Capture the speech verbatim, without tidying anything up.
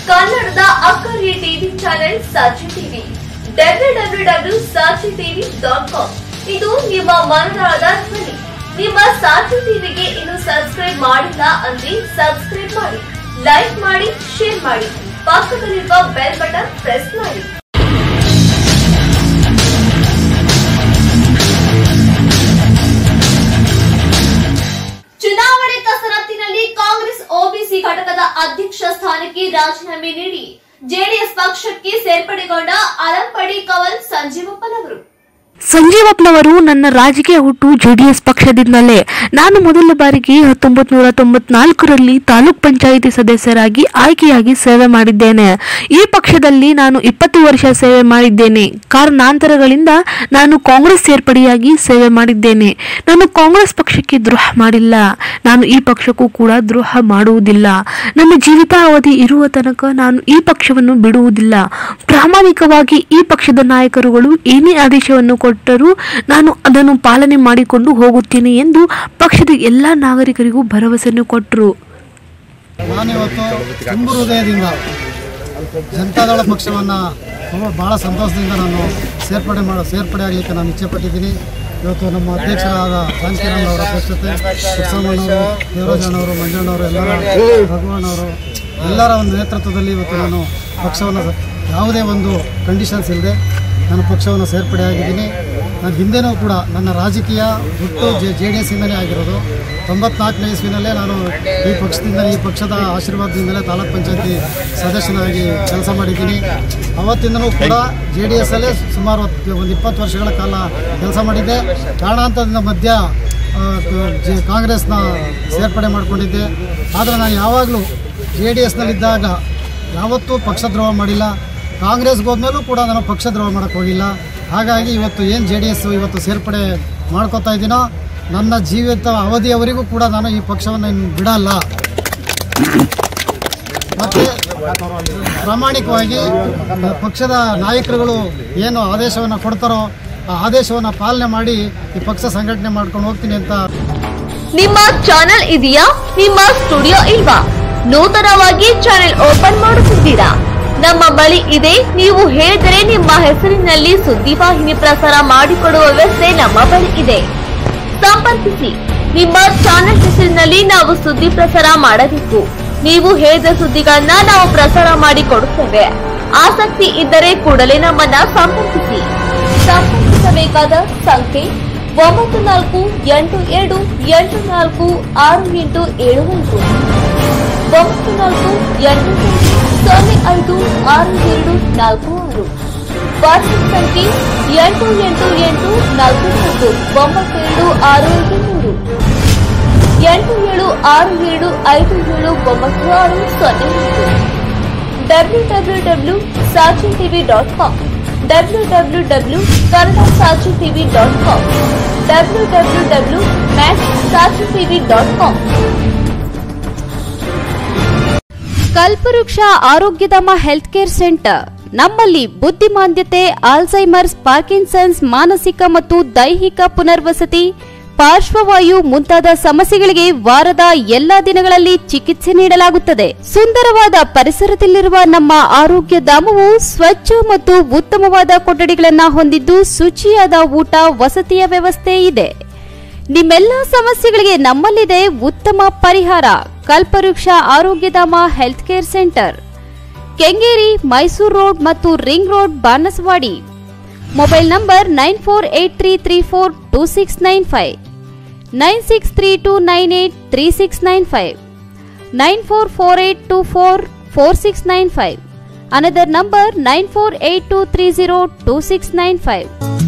ಕನ್ನಡದ ಅಕ್ಕರೆ TV channel Sakshi TV W W W Sakshi TV dot com ಇದು ನಿಮ್ಮ ಮನದಾಳದ ಧ್ವನಿ. ನಿಮ್ಮ ಸಾಕ್ಷಿ ಟಿವಿಗೆ ಇನ್ನು ಸಬ್ಸ್ಕ್ರೈಬ್ ಮಾಡಿಲ್ಲ ಅಂದ್ರೆ ಸಬ್ಸ್ಕ್ರೈಬ್ ಮಾಡಿ, ಲೈಕ್ ಮಾಡಿ, ಶೇರ್ ಮಾಡಿ, ಪಕ್ಕದಲ್ಲಿರುವ ಬೆಲ್ ಬಟನ್ ಪ್ರೆಸ್ ಮಾಡಿ. ಚುನಾವಣೆ ಕಸರತ್ತಿನಲ್ಲಿ ಕಾಂಗ್ರೆಸ್ ಒಬಿಸಿ ಘಟಕದ ಅಧ್ಯಕ್ಷ ಸ್ಥಾನಕ್ಕೆ ರಾಜೀನಾಮೆ ನೀಡಿ ಜೆಡಿಎಸ್ ಪಕ್ಷಕ್ಕೆ ಸೇರ್ಪಡೆಗೊಂಡ ಅಲಂಪಡಿ ಕವಲ್ ಸಂಜೀವಪ್ಪನವರು. ಸಂಜೀವಪ್ಪನವರು ನನ್ನ ರಾಜಕೀಯ ಹುಟ್ಟು ಜೆಡಿಎಸ್ ಪಕ್ಷದಿಂದಲೇ. ನಾನು ಮೊದಲ ಬಾರಿಗೆ ಹತ್ತೊಂಬತ್ತು ನೂರ ತೊಂಬತ್ನಾಲ್ಕರಲ್ಲಿ ತಾಲೂಕ್ ಪಂಚಾಯಿತಿ ಸದಸ್ಯರಾಗಿ ಆಯ್ಕೆಯಾಗಿ ಸೇವೆ ಮಾಡಿದ್ದೇನೆ. ಈ ಪಕ್ಷದಲ್ಲಿ ನಾನು ಇಪ್ಪತ್ತು ವರ್ಷ ಸೇವೆ ಮಾಡಿದ್ದೇನೆ. ಕಾರಣಾಂತರಗಳಿಂದ ನಾನು ಕಾಂಗ್ರೆಸ್ ಸೇರ್ಪಡೆಯಾಗಿ ಸೇವೆ ಮಾಡಿದ್ದೇನೆ. ನಾನು ಕಾಂಗ್ರೆಸ್ ಪಕ್ಷಕ್ಕೆ ದ್ರೋಹ ಮಾಡಿಲ್ಲ. ನಾನು ಈ ಪಕ್ಷಕ್ಕೂ ಕೂಡ ದ್ರೋಹ ಮಾಡುವುದಿಲ್ಲ. ನನ್ನ ಜೀವಿತಾವಧಿ ಇರುವ ತನಕ ನಾನು ಈ ಪಕ್ಷವನ್ನು ಬಿಡುವುದಿಲ್ಲ. ಪ್ರಾಮಾಣಿಕವಾಗಿ ಈ ಪಕ್ಷದ ನಾಯಕರುಗಳು ಏನೇ ಆದೇಶವನ್ನು ಕೊಟ್ಟರೂ ನಾನು ಅದನ್ನು ಪಾಲನೆ ಮಾಡಿಕೊಂಡು ಹೋಗುತ್ತೇನೆ ಎಂದು ಪಕ್ಷದ ಎಲ್ಲ ನಾಗರಿಕರಿಗೂ ಭರವಸೆಯನ್ನು ಕೊಟ್ಟರು. ನಾನಿವತ್ತು ತುಂಬು ಹೃದಯದಿಂದ ಜನತಾದಳ ಪಕ್ಷವನ್ನು ಬಹಳ ಸಂತೋಷದಿಂದ ನಾನು ಸೇರ್ಪಡೆ ಮಾಡೋ ಸೇರ್ಪಡೆ ಆಗಲಿಕ್ಕೆ ನಾನು ಇಚ್ಛೆ ಪಟ್ಟಿದ್ದೀನಿ. ಇವತ್ತು ನಮ್ಮ ಅಧ್ಯಕ್ಷರಾದ ಜಾನಕಿರಾಮ್ ಅವರ ಅಧ್ಯಕ್ಷತೆ, ಕೃಷ್ಣಣ್ಣವರು, ದೇವರಾಜಣ್ಣವರು, ಮಂಜಣ್ಣವರು, ಎಲ್ಲರ ಭಗವಾನವರು ಎಲ್ಲರ ಒಂದು ನೇತೃತ್ವದಲ್ಲಿ ಇವತ್ತು ನಾನು ಪಕ್ಷವನ್ನು ಯಾವುದೇ ಒಂದು ಕಂಡೀಷನ್ಸ್ ಇಲ್ಲದೆ ನಾನು ಪಕ್ಷವನ್ನು ಸೇರ್ಪಡೆಯಾಗಿದ್ದೀನಿ. ನಾನು ಹಿಂದೆನೂ ಕೂಡ ನನ್ನ ರಾಜಕೀಯ ಹುಟ್ಟು ಜೆ ಜೆ ಡಿ ಎಸ್ಸಿಂದಲೇ ಆಗಿರೋದು. ತೊಂಬತ್ನಾಲ್ಕನೇ ಇಸ್ವಿನಲ್ಲೇ ನಾನು ಈ ಪಕ್ಷದಿಂದ ಈ ಪಕ್ಷದ ಆಶೀರ್ವಾದದಿಂದಲೇ ತಾಲೂಕ್ ಪಂಚಾಯತಿ ಸದಸ್ಯನಾಗಿ ಕೆಲಸ ಮಾಡಿದ್ದೀನಿ. ಅವತ್ತಿಂದನೂ ಕೂಡ ಜೆ ಡಿ ಎಸ್ಸಲ್ಲೇ ಸುಮಾರು ಒಂದು ಇಪ್ಪತ್ತು ವರ್ಷಗಳ ಕಾಲ ಕೆಲಸ ಮಾಡಿದ್ದೆ. ಕಾರಣಾಂತರದಿಂದ ಮಧ್ಯ ಜೆ ಕಾಂಗ್ರೆಸ್ನ ಸೇರ್ಪಡೆ ಮಾಡಿಕೊಂಡಿದ್ದೆ. ಆದರೆ ನಾನು ಯಾವಾಗಲೂ ಜೆ ಡಿ ಎಸ್ನಲ್ಲಿದ್ದಾಗ ಯಾವತ್ತೂ ಪಕ್ಷದ್ರೋಹ ಮಾಡಿಲ್ಲ. ಕಾಂಗ್ರೆಸ್ಗೆ ಹೋದ್ಮೇಲೂ ಕೂಡ ನಾನು ಪಕ್ಷದ್ರೋಹ ಮಾಡೋಕ್ಕೆ ಹೋಗಿಲ್ಲ. ಹಾಗಾಗಿ ಇವತ್ತು ಏನು ಜೆ ಡಿ ಎಸ್ ಇವತ್ತು ಸೇರ್ಪಡೆ ಮಾಡ್ಕೋತಾ ಇದ್ದೀನೋ ನನ್ನ ಜೀವಿತ ಅವಧಿಯವರೆಗೂ ಕೂಡ ನಾನು ಈ ಪಕ್ಷವನ್ನು ಇನ್ನು ಬಿಡಲ್ಲ. ಮತ್ತು ಪ್ರಾಮಾಣಿಕವಾಗಿ ಪಕ್ಷದ ನಾಯಕರುಗಳು ಏನು ಆದೇಶವನ್ನು ಕೊಡ್ತಾರೋ ಆ ಆದೇಶವನ್ನು ಪಾಲನೆ ಮಾಡಿ ಈ ಪಕ್ಷ ಸಂಘಟನೆ ಮಾಡ್ಕೊಂಡು ಹೋಗ್ತೀನಿ ಅಂತ. ನಿಮ್ಮ ಚಾನೆಲ್ ಇದೆಯಾ? ನಿಮ್ಮ ಸ್ಟುಡಿಯೋ ಇಲ್ವಾ? ನೂತನವಾಗಿ ಚಾನೆಲ್ ಓಪನ್ ಮಾಡುತ್ತಿದ್ದೀರಾ? ನಮ್ಮ ಬಳಿ ಇದೆ. ನೀವು ಹೇಳಿದರೆ ನಿಮ್ಮ ಹೆಸರಿನಲ್ಲಿ ಸುದ್ದಿವಾಹಿನಿ ಪ್ರಸಾರ ಮಾಡಿಕೊಡುವ ವ್ಯವಸ್ಥೆ ನಮ್ಮ ಬಳಿ ಇದೆ. ಸಂಪರ್ಕಿಸಿ. ನಿಮ್ಮ ಚಾನೆಲ್ ಹೆಸರಿನಲ್ಲಿ ನಾವು ಸುದ್ದಿ ಪ್ರಸಾರ ಮಾಡಬೇಕು. ನೀವು ಹೇಳಿದ ಸುದ್ದಿಗಳನ್ನ ನಾವು ಪ್ರಸಾರ ಮಾಡಿಕೊಡುತ್ತೇವೆ. ಆಸಕ್ತಿ ಇದ್ದರೆ ಕೂಡಲೇ ನಮ್ಮನ್ನ ಸಂಪರ್ಕಿಸಿ. ಸಂಪರ್ಕಿಸಬೇಕಾದ ಸಂಖ್ಯೆ ಒಂಬತ್ತು ನಾಲ್ಕು ಎಂಟು ಎರಡು ಎಂಟು ನಾಲ್ಕು ಆರು ಎಂಟು ಏಳು ಐದು ಒಂಬತ್ತು ನಾಲ್ಕು ಎಂಟು ಸೊನ್ನೆ ಐದು ಆರು ಎರಡು ನಾಲ್ಕು ಆರು. ವಾಟ್ಸ್ಆಪ್ ಸಂಖ್ಯೆ ಎಂಟು ಎಂಟು ಎಂಟು ನಾಲ್ಕು ನಾಲ್ಕು ಒಂಬತ್ತೆರಡು ಆರು ಐದು ಮೂರು ಎಂಟು ಏಳು ಆರು ಏಳು ಐದು ಏಳು ಒಂಬತ್ತು ಆರು ಸೊನ್ನೆ ಐದು. W W W Sakshi TV dot com W W W Kannada Sakshi TV dot com W W W max Sakshi TV dot com. Kalpavriksha Arogyadhama health care centre. ನಮ್ಮಲ್ಲಿ ಬುದ್ಧಿಮಾಂದ್ಯತೆ, ಆಲ್ಝೈಮರ್ಸ್, ಪಾರ್ಕಿನ್ಸನ್ಸ್, ಮಾನಸಿಕ ಮತ್ತು ದೈಹಿಕ ಪುನರ್ವಸತಿ, ಪಾರ್ಶ್ವವಾಯು ಮುಂತಾದ ಸಮಸ್ಯೆಗಳಿಗೆ ವಾರದ ಎಲ್ಲಾ ದಿನಗಳಲ್ಲಿ ಚಿಕಿತ್ಸೆ ನೀಡಲಾಗುತ್ತದೆ. ಸುಂದರವಾದ ಪರಿಸರದಲ್ಲಿರುವ ನಮ್ಮ ಆರೋಗ್ಯ ಧಾಮವು ಸ್ವಚ್ಛ ಮತ್ತು ಉತ್ತಮವಾದ ಕೊಠಡಿಗಳನ್ನು ಹೊಂದಿದ್ದು ಶುಚಿಯಾದ ಊಟ, ವಸತಿಯ ವ್ಯವಸ್ಥೆ ಇದೆ. ನಿಮ್ಮೆಲ್ಲ ಸಮಸ್ಯೆಗಳಿಗೆ ನಮ್ಮಲ್ಲಿದೆ ಉತ್ತಮ ಪರಿಹಾರ. Kalpavriksha Arogyadhama health care centre, Kengeri, Mysuru road ಮತ್ತು ring road, Banaswadi. Mobile number nine four eight three three four two six nine five nine six three two nine eight three six nine five nine four four eight two four four six nine five. Another number nine four eight two three zero two six nine five.